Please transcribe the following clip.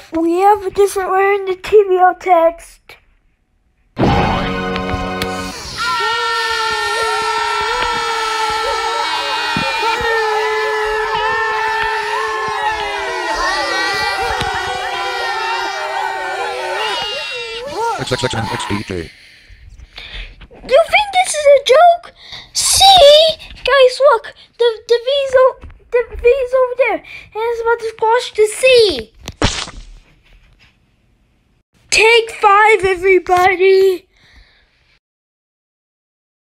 We have a different word in the TVO text. XXXNXDT. You think this is a joke? See? Guys, look. The V's over there. And it's about to squash the C. Take 5, everybody.